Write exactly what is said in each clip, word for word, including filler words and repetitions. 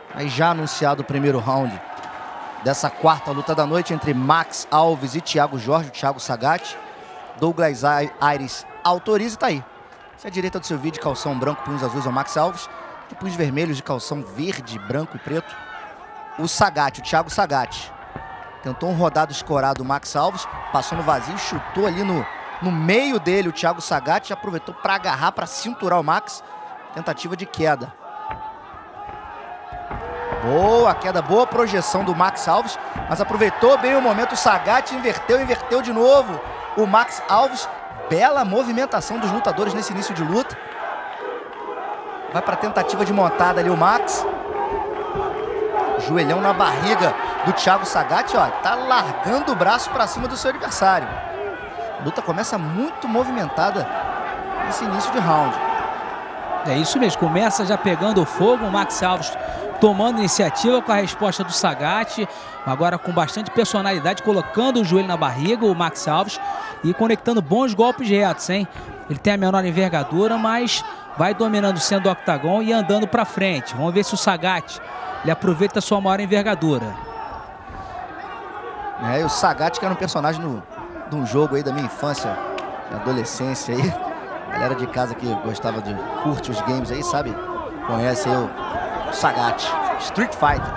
Aí já anunciado o primeiro round dessa quarta luta da noite entre Max Alves e Thiago Jorge, o Thiago Sagat. Douglas Aires autoriza e tá aí. Se à direita do seu vídeo, calção branco, punhos azuis é o Max Alves. E punhos vermelhos de calção verde, branco e preto, o Sagat, o Thiago Sagat. Tentou um rodado escorado o Max Alves, passou no vazio, chutou ali no, no meio dele o Thiago Sagat, aproveitou para agarrar, para cinturar o Max. Tentativa de queda. Boa queda, boa projeção do Max Alves, mas aproveitou bem o momento o Sagat, inverteu, inverteu de novo o Max Alves. Bela movimentação dos lutadores nesse início de luta. Vai para a tentativa de montada ali o Max. Joelhão na barriga do Thiago Sagat, ó, tá largando o braço para cima do seu adversário. A luta começa muito movimentada nesse início de round. É isso mesmo, começa já pegando fogo, o Max Alves tomando iniciativa com a resposta do Sagat, agora com bastante personalidade, colocando o joelho na barriga, o Max Alves, e conectando bons golpes retos, hein? Ele tem a menor envergadura, mas vai dominando sendo o octagon e andando para frente. Vamos ver se o Sagat ele aproveita a sua maior envergadura. É, e o Sagat, que era um personagem no, de um jogo aí da minha infância, da adolescência aí. A galera de casa que gostava de curte os games aí, sabe? Conhece aí o, o Sagat, Street Fighter.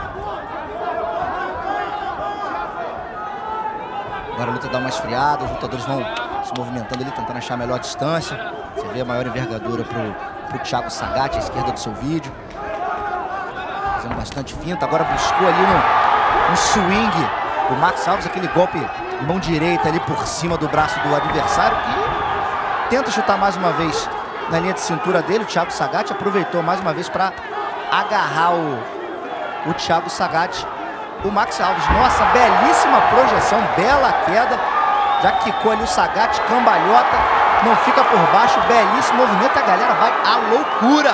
Agora a luta dá uma esfriada, os lutadores vão se movimentando ali, tentando achar a melhor distância. Você vê a maior envergadura pro, pro Thiago Sagat, à esquerda do seu vídeo. Fazendo bastante finta, agora buscou ali no, no swing o Max Alves, aquele golpe mão direita ali por cima do braço do adversário, que tenta chutar mais uma vez na linha de cintura dele. O Thiago Sagat aproveitou mais uma vez para agarrar o, o Thiago Sagat. O Max Alves, nossa, belíssima projeção, bela queda. Já quicou ali o Sagat, cambalhota, não fica por baixo, belíssimo movimento, a galera vai à loucura.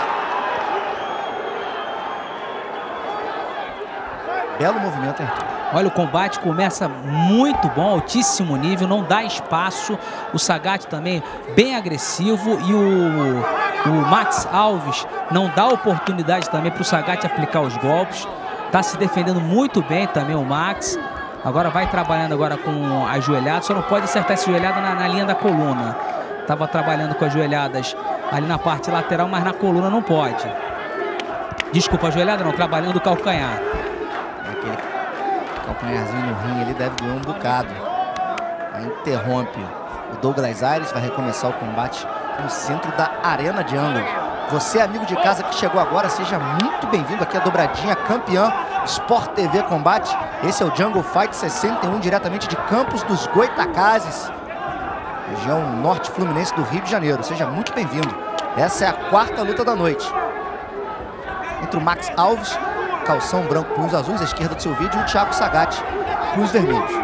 Belo movimento, hein? Olha, o combate começa muito bom, altíssimo nível, não dá espaço. O Sagat também bem agressivo e o, o Max Alves não dá oportunidade também para o Sagat aplicar os golpes. Está se defendendo muito bem também o Max. Agora vai trabalhando agora com as joelhadas, só não pode acertar essa joelhada na, na linha da coluna. Estava trabalhando com as joelhadas ali na parte lateral, mas na coluna não pode. Desculpa, a joelhada não, trabalhando o calcanhar. Aquele calcanharzinho no rim, ele deve doer um bocado. Aí interrompe o Douglas Aires, vai recomeçar o combate no centro da arena de ângulo. Você, amigo de casa que chegou agora, seja muito bem-vindo aqui à dobradinha campeã Sport T V Combate. Esse é o Jungle Fight sessenta e um, diretamente de Campos dos Goitacazes, região norte fluminense do Rio de Janeiro. Seja muito bem-vindo. Essa é a quarta luta da noite. Entre o Max Alves, calção branco, punhos azuis, à esquerda do seu vídeo, e o Thiago Sagat, punhos vermelhos.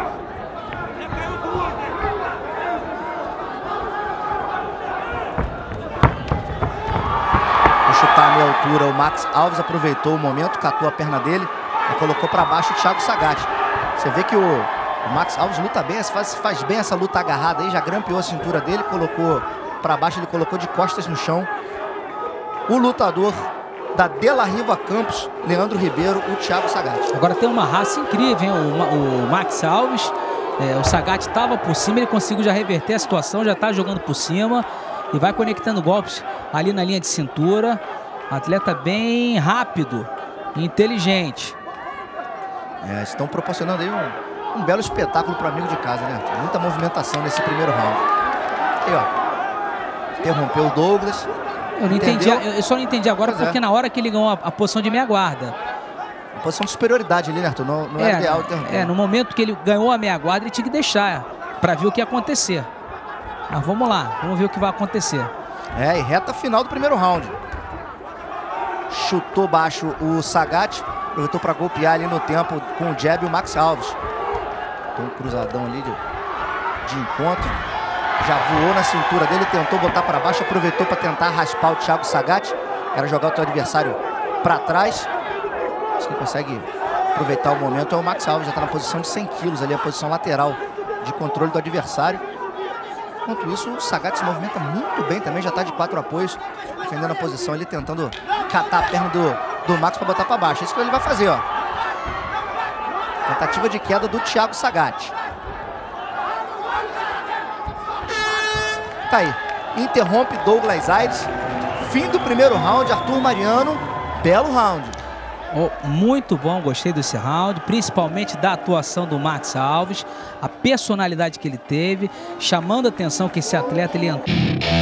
Chutar a meia altura, o Max Alves aproveitou o momento, catou a perna dele e colocou para baixo o Thiago Sagat. Você vê que o, o Max Alves luta bem, faz, faz bem essa luta agarrada aí, já grampeou a cintura dele, colocou para baixo, ele colocou de costas no chão. O lutador da De La Riva Campos, Leandro Ribeiro, o Thiago Sagat. Agora tem uma raça incrível, hein? O, o Max Alves, é, o Sagat estava por cima, ele conseguiu já reverter a situação, já está jogando por cima e vai conectando golpes ali na linha de cintura. Atleta bem rápido e inteligente. É, estão proporcionando aí um, um belo espetáculo para o amigo de casa, né? Muita movimentação nesse primeiro round. Aí, ó. Interrompeu o Douglas. Eu não entendi, eu só não entendi agora pois porque é. Na hora que ele ganhou a, a posição de meia guarda. A posição de superioridade ali, né, Arthur? Não, não é, é ideal interromper. É, no momento que ele ganhou a meia guarda, ele tinha que deixar para ver o que ia acontecer. Mas vamos lá, vamos ver o que vai acontecer. É, e reta final do primeiro round. Chutou baixo o Sagat, aproveitou para golpear ali no tempo com o jab e o Max Alves. Tem um cruzadão ali de, de encontro. Já voou na cintura dele, tentou botar para baixo, aproveitou para tentar raspar o Thiago Sagat. Era jogar o seu adversário para trás. Mas quem consegue aproveitar o momento é o Max Alves, já está na posição de cem quilos ali, a posição lateral de controle do adversário. Enquanto isso, o Sagat se movimenta muito bem também, já está de quatro apoios, defendendo a posição ali, tentando catar a perna do, do Max para botar para baixo. É isso que ele vai fazer, ó. Tentativa de queda do Thiago Sagat. Tá aí. Interrompe Douglas Aires. Fim do primeiro round, Arthur Mariano. Belo round. Oh, muito bom, gostei desse round, principalmente da atuação do Max Alves, a personalidade que ele teve, chamando a atenção que esse atleta ele entrou.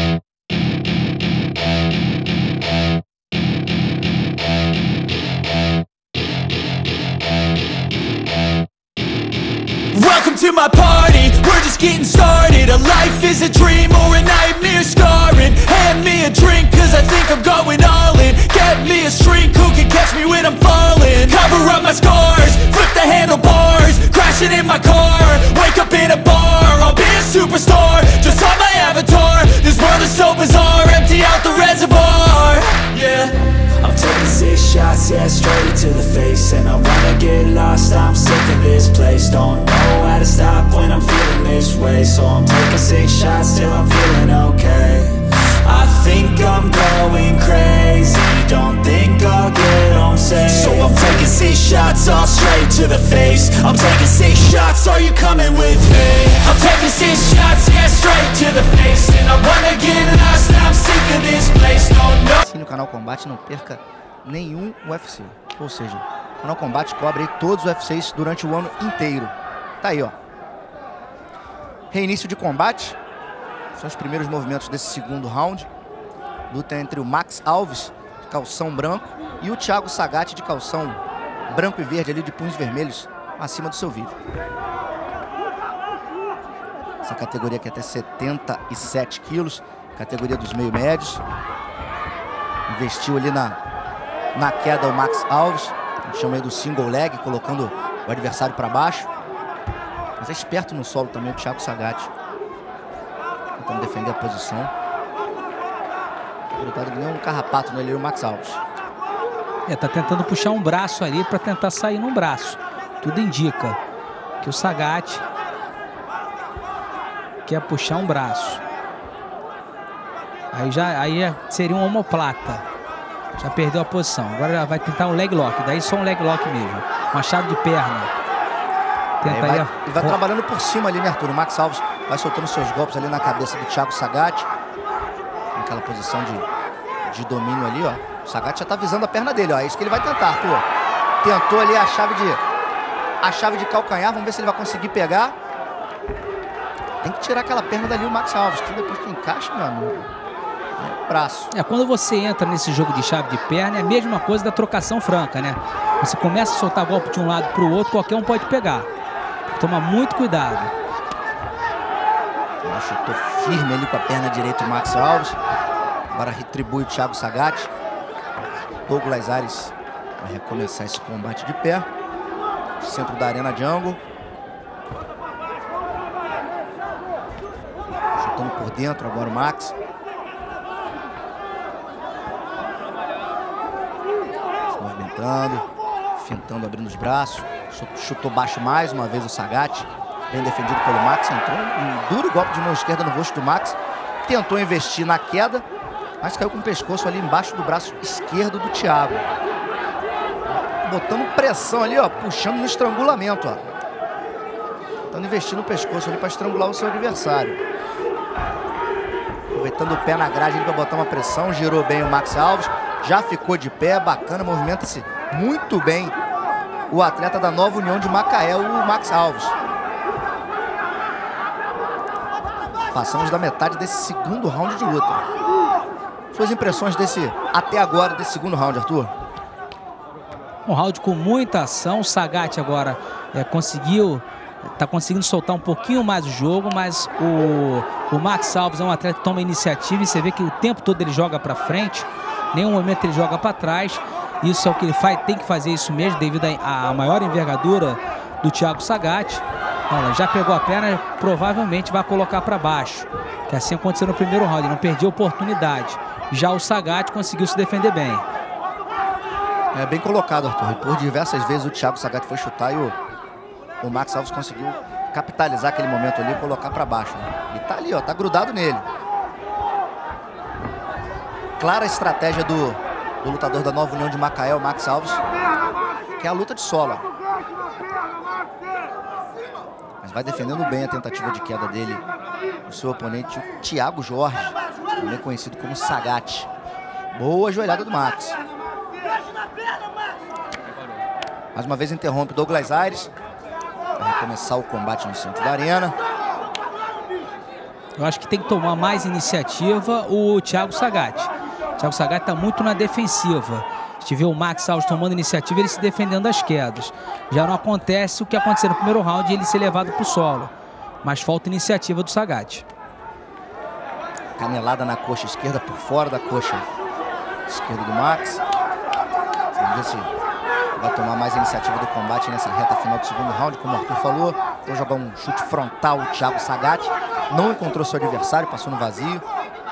Welcome to my party, we're just getting started. A life is a dream or a nightmare scarring. Hand me a drink cause I think I'm going all in. Get me a shrink who can catch me when I'm falling. Cover up my scars, flip the handlebars. Crashing in my car, wake up in a bar. I'll be a superstar, just on my avatar. This world is so bizarre, empty out the reservoir. Yeah, I'm taking six shots, yeah, straight to the face. And I wanna get lost, I'm sick of this place. Don't know how to stop when I'm feeling this way. So I'm taking six shots till I'm feeling okay. I think I'm going crazy, don't think I'll get home safe. So I'm taking six shots all straight to the face. I'm taking six shots, are you coming with me? I'm taking six shots, yeah, straight to the face. And I wanna get lost, I'm sick of this place. Don't know. No Canal Combate não perca nenhum U F C. Ou seja, o Canal Combate cobre aí todos os U F Cs durante o ano inteiro. Tá aí, ó. Reinício de combate. São os primeiros movimentos desse segundo round. Luta entre o Max Alves, de calção branco, e o Thiago Sagat, de calção branco e verde, ali de punhos vermelhos, acima do seu vídeo. Essa categoria aqui é até setenta e sete quilos, categoria dos meio médios. Investiu ali na, na queda o Max Alves, a gente chama aí do single leg, colocando o adversário para baixo. Mas é esperto no solo também o Thiago Sagat, tentando defender a posição. Grudado que nem um carrapato nele, o Max Alves. É, tá tentando puxar um braço ali para tentar sair num braço. Tudo indica que o Sagat quer puxar um braço. Aí já aí seria um omoplata. Já perdeu a posição. Agora já vai tentar um leg lock. Daí só um leg lock mesmo. Machado de perna. Tenta é, vai, e vai trabalhando por cima ali, né, Arthur? O Max Alves vai soltando seus golpes ali na cabeça do Thiago Sagat. Naquela posição de, de domínio ali, ó. O Sagat já tá visando a perna dele, ó. É isso que ele vai tentar, Arthur. Tentou ali a chave de a chave de calcanhar. Vamos ver se ele vai conseguir pegar. Tem que tirar aquela perna dali o Max Alves, que depois que encaixa, meu amigo, é braço. É, quando você entra nesse jogo de chave de perna, é a mesma coisa da trocação franca, né? Você começa a soltar golpe de um lado pro outro, qualquer um pode pegar. Toma muito cuidado. Ele chutou firme ali com a perna direita o Max Alves. Agora retribui o Thiago Sagat. Douglas Aires vai recomeçar esse combate de pé. Centro da Arena Jungle. Chutando por dentro agora o Max. Se movimentando. Fintando, abrindo os braços. Chutou baixo mais uma vez o Sagat. Bem defendido pelo Max. Entrou um duro golpe de mão esquerda no rosto do Max. Tentou investir na queda, mas caiu com o pescoço ali embaixo do braço esquerdo do Thiago. Botando pressão ali, ó. Puxando no estrangulamento, ó. Tentando investir no pescoço ali para estrangular o seu adversário. Aproveitando o pé na grade ali para botar uma pressão. Girou bem o Max Alves. Já ficou de pé. Bacana. Movimenta-se muito bem o atleta da Nova União de Macaé, o Max Alves. Passamos da metade desse segundo round de luta. Suas impressões desse, até agora, desse segundo round, Arthur? Um round com muita ação. O Sagat agora é, conseguiu, tá conseguindo soltar um pouquinho mais o jogo, mas o, o Max Alves é um atleta que toma iniciativa e você vê que o tempo todo ele joga para frente, nenhum momento ele joga para trás. Isso é o que ele faz, tem que fazer isso mesmo, devido à maior envergadura do Thiago Sagat. Olha, já pegou a perna, provavelmente vai colocar para baixo. Que assim aconteceu no primeiro round, não perdeu oportunidade. Já o Sagat conseguiu se defender bem. É bem colocado, Arthur. E por diversas vezes o Thiago Sagat foi chutar e o, o Max Alves conseguiu capitalizar aquele momento ali e colocar para baixo. Né? E tá ali, ó, tá grudado nele. Clara estratégia do, do lutador da Nova União de Macaé, o Max Alves, que é a luta de solo. Mas vai defendendo bem a tentativa de queda dele, o seu oponente, o Thiago Jorge, também conhecido como Sagat. Boa joelhada do Max. Mais uma vez interrompe Douglas Aires. Vai recomeçar o combate no centro da arena. Eu acho que tem que tomar mais iniciativa o Thiago Sagat. O Thiago Sagat está muito na defensiva. A gente vê o Max Alves tomando iniciativa, ele se defendendo das quedas. Já não acontece o que aconteceu no primeiro round, ele ser levado para o solo. Mas falta iniciativa do Sagat. Canelada na coxa esquerda, por fora da coxa esquerda do Max. Vamos ver se vai tomar mais iniciativa do combate nessa reta final do segundo round, como o Arthur falou. Então jogar um chute frontal o Thiago Sagat. Não encontrou seu adversário, passou no vazio.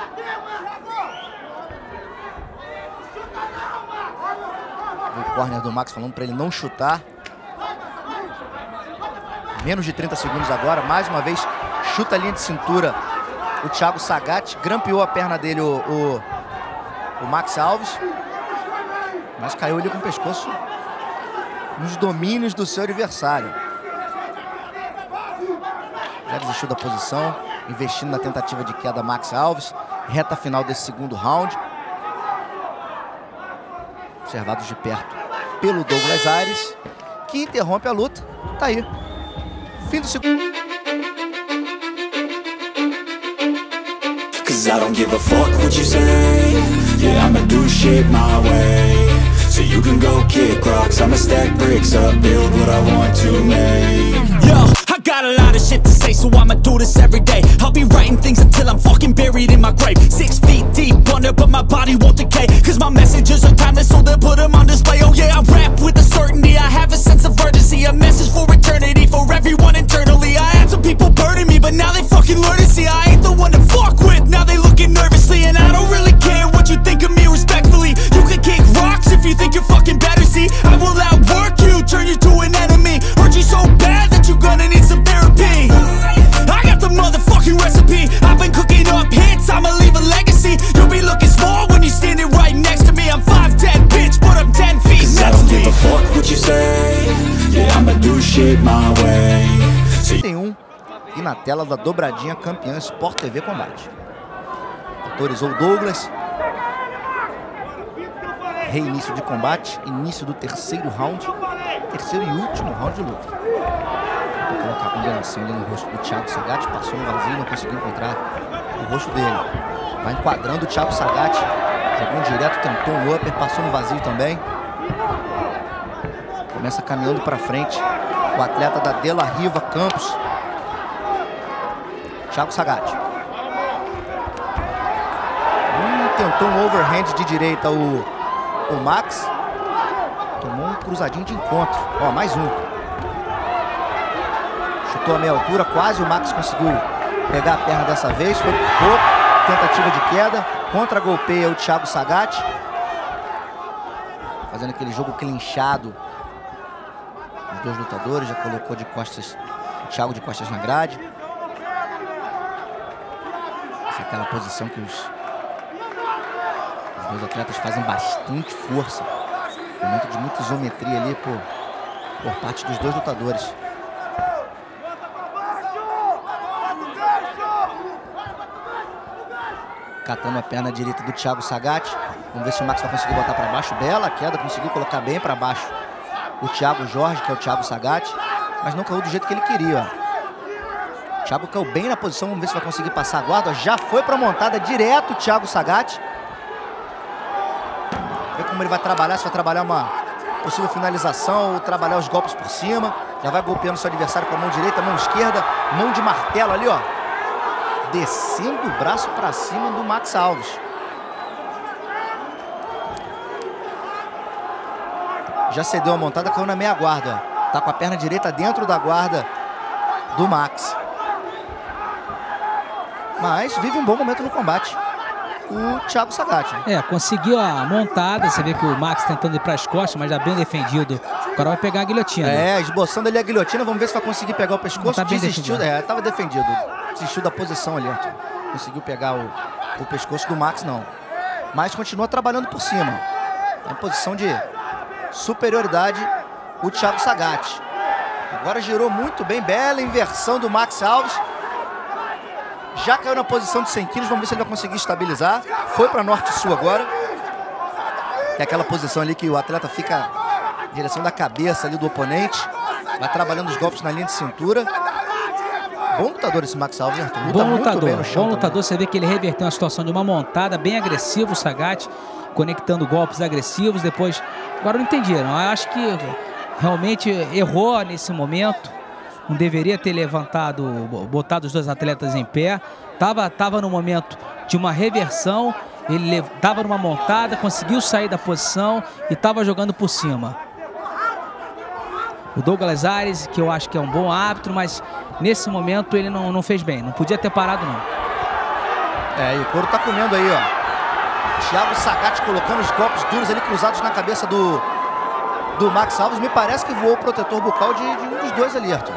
O corner do Max falando para ele não chutar. Menos de trinta segundos agora. Mais uma vez, chuta a linha de cintura o Thiago Sagat. Grampeou a perna dele o, o, o Max Alves. Mas caiu ali com o pescoço nos domínios do seu adversário. Já desistiu da posição, investindo na tentativa de queda Max Alves. Reta final desse segundo round. Observados de perto pelo Douglas Aires, que interrompe a luta. Tá aí. Fim do segundo. Cause I don't give a fuck what you say. Yeah, I'ma do shit my way. So you can go kick rocks, I'ma stack bricks up, build what I want to make. Yo, I got a lot of shit to say, so I'ma do this every day. I'll be writing things until I'm fucking buried in my grave. Six feet deep under, but my body won't decay. Cause my messages are timeless, so they'll put them on display. Oh yeah, I rap with a certainty, I have a sense of urgency. A message for eternity, for everyone internally. I had some people burning me, but now they fucking learn to see I ain't the one to fuck with. Now they looking nervously, and I don't really care what you think of me respectfully. You can kick rocks if you think you're fucking better, see. I will outwork you, turn you to an enemy. Hurt you so bad that you're gonna need some therapy. I got the motherfucking recipe. I've been cooking up hits, I'ma leave a legacy. You'll be looking small when you're standing right next to me. I'm five ten, bitch, but I'm ten feet next to me. I don't give a fuck what you say. Yeah, I'ma do shit my way. Tem um e na tela da dobradinha campeã Sport T V Combate. Autorizou o Douglas. Reinício de combate, início do terceiro round, terceiro e último round de luta. Vou colocar a combinação ali no rosto do Thiago Sagat, passou no vazio, não conseguiu encontrar o rosto dele. Vai enquadrando o Thiago Sagat, jogou direto, tentou um upper, passou no vazio também. Começa caminhando para frente o atleta da De La Riva Campos, Thiago Sagat. Hum, tentou um overhand de direita o O Max. Tomou um cruzadinho de encontro. Ó, mais um. Chutou a meia altura. Quase o Max conseguiu pegar a perna dessa vez. Foi por pouco. Tentativa de queda. Contra-golpeia o Thiago Sagat. Fazendo aquele jogo clinchado. Os dois lutadores. Já colocou de costas o Thiago de costas na grade. Essa é aquela posição que os... Os dois atletas fazem bastante força. Momento de muita isometria ali por, por parte dos dois lutadores. Catando a perna direita do Thiago Sagat. Vamos ver se o Max vai conseguir botar para baixo. Bela queda, conseguiu colocar bem para baixo o Thiago Jorge, que é o Thiago Sagat. Mas não caiu do jeito que ele queria. Ó. O Thiago caiu bem na posição. Vamos ver se vai conseguir passar a guarda. Já foi para a montada direto o Thiago Sagat. Ver como ele vai trabalhar, se vai trabalhar uma possível finalização ou trabalhar os golpes por cima. Já vai golpeando seu adversário com a mão direita, mão esquerda, mão de martelo ali, ó. Descendo o braço para cima do Max Alves. Já cedeu a montada, caiu na meia guarda, ó. Tá com a perna direita dentro da guarda do Max. Mas vive um bom momento no combate o Thiago Sagat. É, conseguiu a montada. Você vê que o Max tentando ir para as costas, mas já bem defendido. Agora vai pegar a guilhotina. É, esboçando ali a guilhotina. Vamos ver se vai conseguir pegar o pescoço. Tá bem Desistiu, defendido. É, tava defendido. Desistiu da posição ali, Arthur. Conseguiu pegar o, o pescoço do Max, não. Mas continua trabalhando por cima. Em posição de superioridade o Thiago Sagat. Agora girou muito bem, bela inversão do Max Alves. Já caiu na posição de cem quilos, vamos ver se ele vai conseguir estabilizar. Foi para norte-sul agora. Que é aquela posição ali que o atleta fica em direção da cabeça ali do oponente. Vai trabalhando os golpes na linha de cintura. Bom lutador esse Max Alves, Arthur. Luta bom lutador, bem no chão bom também. lutador. Você vê que ele reverteu uma situação de uma montada, bem agressivo o Sagat, conectando golpes agressivos. Depois, agora eu não entendi, não. Eu acho que realmente errou nesse momento. Não deveria ter levantado, botado os dois atletas em pé. Tava, tava no momento de uma reversão. Ele estava numa montada, conseguiu sair da posição e estava jogando por cima. O Douglas Ares, que eu acho que é um bom árbitro, mas nesse momento ele não, não fez bem. Não podia ter parado, não. É, e o couro tá comendo aí, ó. Thiago Sagat colocando os golpes duros ali, cruzados na cabeça do, do Max Alves. Me parece que voou o protetor bucal de, de um dos dois ali, Arthur.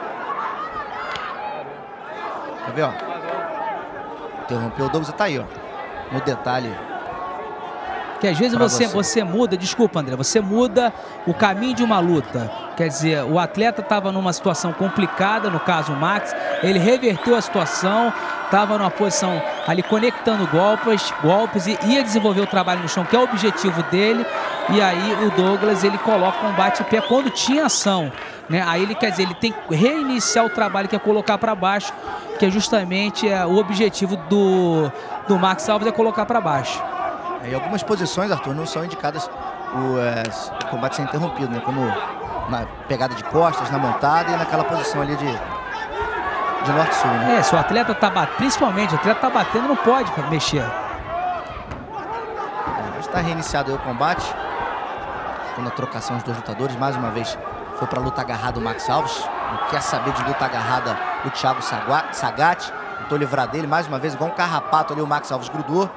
Quer ver, ó? Interrompeu o Douglas e tá aí, ó. No detalhe. Que às vezes você, você. você muda, desculpa André, você muda o caminho de uma luta. Quer dizer, o atleta estava numa situação complicada, no caso o Max, ele reverteu a situação, estava numa posição ali conectando golpes, golpes e ia desenvolver o trabalho no chão, que é o objetivo dele. E aí o Douglas, ele coloca o combate em pé quando tinha ação, né? Aí ele, quer dizer, ele tem que reiniciar o trabalho, que é colocar para baixo, que é justamente é, o objetivo do, do Max Alves, é colocar para baixo. Em algumas posições, Arthur, não são indicadas o, é, o combate ser interrompido, né? Como na pegada de costas, na montada e naquela posição ali de, de norte-sul, né? É, se o atleta tá batendo, principalmente, o atleta tá batendo, não pode mexer. É, está reiniciado aí o combate. Quando a trocação dos dois lutadores, mais uma vez foi para luta agarrada o Max Alves. Não quer saber de luta agarrada o Thiago Sagat. Tentou livrar dele, mais uma vez, igual um carrapato ali, o Max Alves grudou.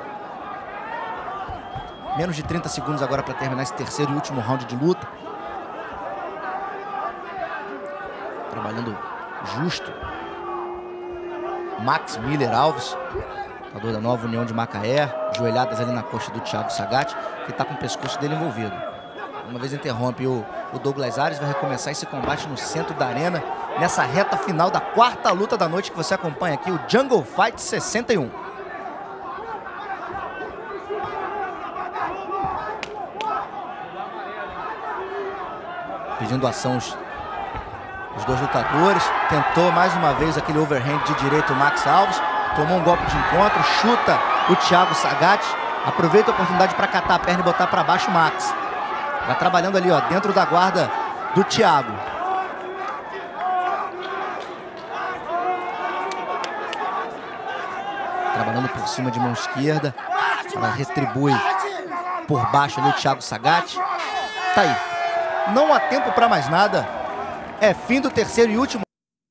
Menos de trinta segundos agora para terminar esse terceiro e último round de luta. Trabalhando justo. Max Miller Alves, lutador da Nova União de Macaé. Joelhadas ali na coxa do Thiago Sagat, que está com o pescoço dele envolvido. Uma vez interrompe o, o Douglas Ares, vai recomeçar esse combate no centro da arena. Nessa reta final da quarta luta da noite que você acompanha aqui, o Jungle Fight sessenta e um. Pedindo ação os, os dois lutadores. Tentou mais uma vez aquele overhand de direito o Max Alves. Tomou um golpe de encontro, chuta o Thiago Sagat. Aproveita a oportunidade para catar a perna e botar para baixo o Max. Vai trabalhando ali, ó, dentro da guarda do Thiago. Trabalhando por cima de mão esquerda. Ela retribui por baixo ali o Thiago Sagat. Tá aí. Não há tempo para mais nada. É fim do terceiro e último.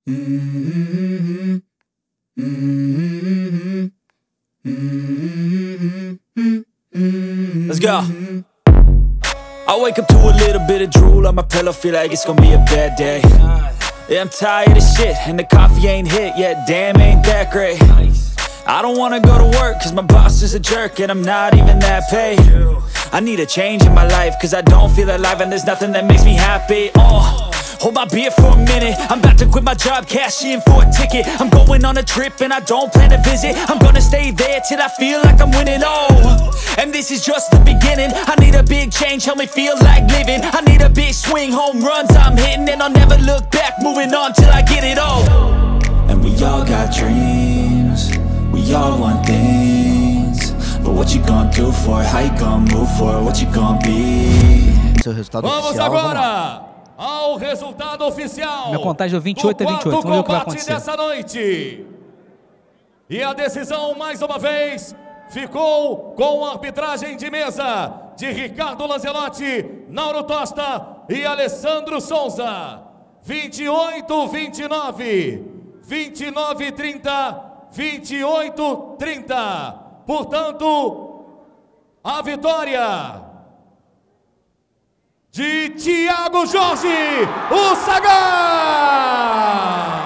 Let's go. I wake up to a little bit of drool on my pillow, feel like it's gonna be a bad day. Yeah, I'm tired of shit, and the coffee ain't hit yet, damn, ain't that great. I don't wanna go to work, cause my boss is a jerk, and I'm not even that paid. I need a change in my life, cause I don't feel alive, and there's nothing that makes me happy. Oh, hold my beer for a minute, I'm about to quit my job, cash in for a ticket. I'm going on a trip, and I don't plan to visit. I'm gonna stay there till I feel like I'm winning, oh. And this is just the beginning. I need a big change, help me feel like living. I need a big swing, home runs I'm hitting, and I'll never look back, moving on till I get it all. And we all got dreams, we all want things, but what you gonna do for it? How you gonna move for it? What you gonna be? Seu resultado Vamos oficial, agora ao resultado oficial. Minha contagem é vinte e oito a vinte e oito. Vamos ver o que vai acontecer. Dessa noite. E a decisão, mais uma vez, ficou com a arbitragem de mesa de Ricardo Lanzelotti, Nauro Tosta e Alessandro Souza. vinte e oito a vinte e nove, vinte e nove a trinta, vinte e oito a trinta. Portanto, a vitória de Thiago Jorge, o Sagat!